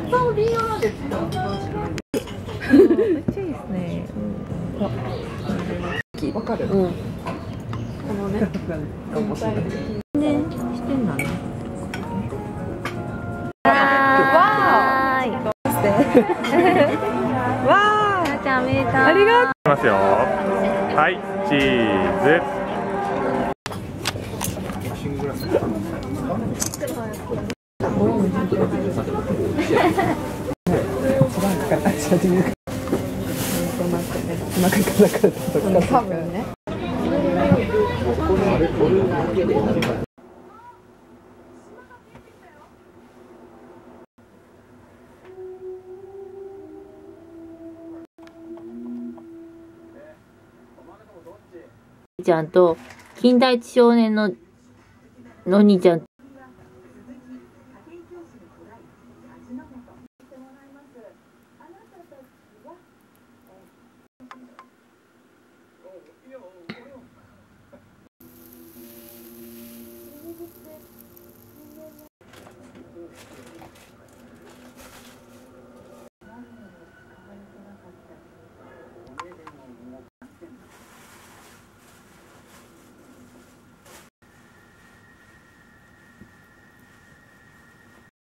そうビールなんですよ。 めっちゃいいですね。 わかる。このね。 でしてんだね。 わーい。わー。ちゃんおめでとう。ありがとう。 いきますよ。はい、チーズ。 多分ね。 ちゃんと金田一少年の兄ちゃん